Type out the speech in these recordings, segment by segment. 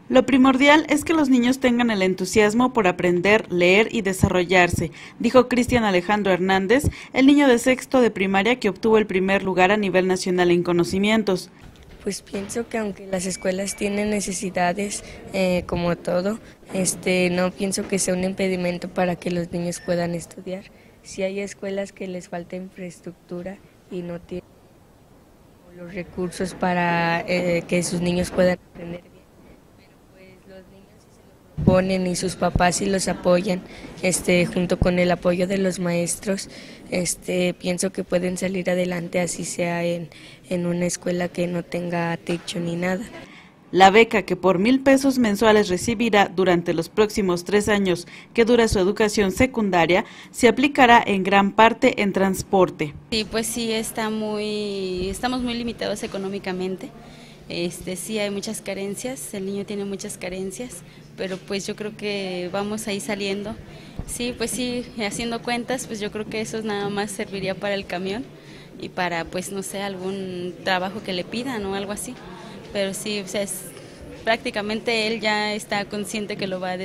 Lo primordial es que los niños tengan el entusiasmo por aprender, leer y desarrollarse, dijo Cristian Alejandro Hernández, el niño de sexto de primaria que obtuvo el primer lugar a nivel nacional en conocimientos. Pues pienso que aunque las escuelas tienen necesidades, como todo, no pienso que sea un impedimento para que los niños puedan estudiar. Si hay escuelas que les falta infraestructura y no tienen los recursos para que sus niños puedan aprender bien, pero pues los niños sí se lo proponen y sus papás sí los apoyan, junto con el apoyo de los maestros, pienso que pueden salir adelante, así sea en una escuela que no tenga techo ni nada. La beca que por 1,000 pesos mensuales recibirá durante los próximos 3 años que dura su educación secundaria se aplicará en gran parte en transporte. Sí, pues sí, estamos muy limitados económicamente. Sí hay muchas carencias, el niño tiene muchas carencias, pero pues yo creo que vamos ahí saliendo. Sí, pues sí, haciendo cuentas, pues yo creo que eso nada más serviría para el camión y para, pues no sé, algún trabajo que le pidan o algo así. Pero sí, o sea, prácticamente él ya está consciente que lo va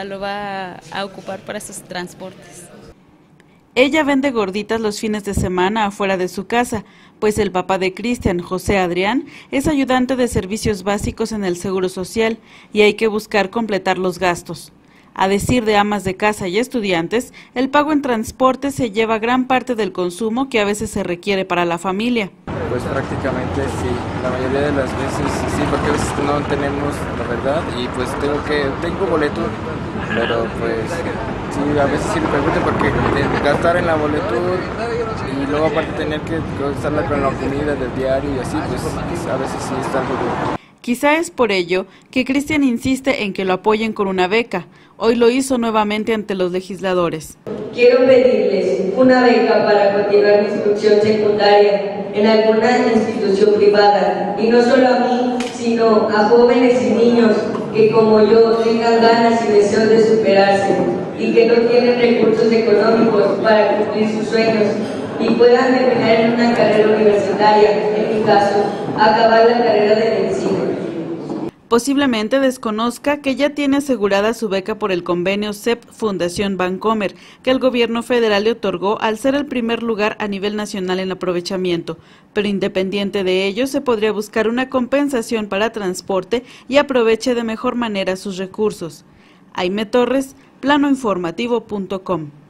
a ocupar para sus transportes. Ella vende gorditas los fines de semana afuera de su casa, pues el papá de Cristian, José Adrián, es ayudante de servicios básicos en el Seguro Social y hay que buscar completar los gastos. A decir de amas de casa y estudiantes, el pago en transporte se lleva gran parte del consumo que a veces se requiere para la familia. Pues prácticamente sí, la mayoría de las veces sí, porque a veces no tenemos la verdad y pues tengo boleto, pero pues sí, a veces sí me pregunto porque gastar en la boleto y luego aparte tener que gastarla con la comida del diario y así, pues a veces sí está algo duro. Quizá es por ello que Cristian insiste en que lo apoyen con una beca. Hoy lo hizo nuevamente ante los legisladores. Quiero pedirles una beca para continuar mi instrucción secundaria en alguna institución privada, y no solo a mí, sino a jóvenes y niños que como yo tengan ganas y deseos de superarse y que no tienen recursos económicos para cumplir sus sueños y puedan terminar en una carrera universitaria, en mi caso, acabar la carrera de medicina. Posiblemente desconozca que ya tiene asegurada su beca por el convenio CEP Fundación Bancomer, que el gobierno federal le otorgó al ser el primer lugar a nivel nacional en aprovechamiento, pero independiente de ello se podría buscar una compensación para transporte y aproveche de mejor manera sus recursos. Aime Torres, planoinformativo.com.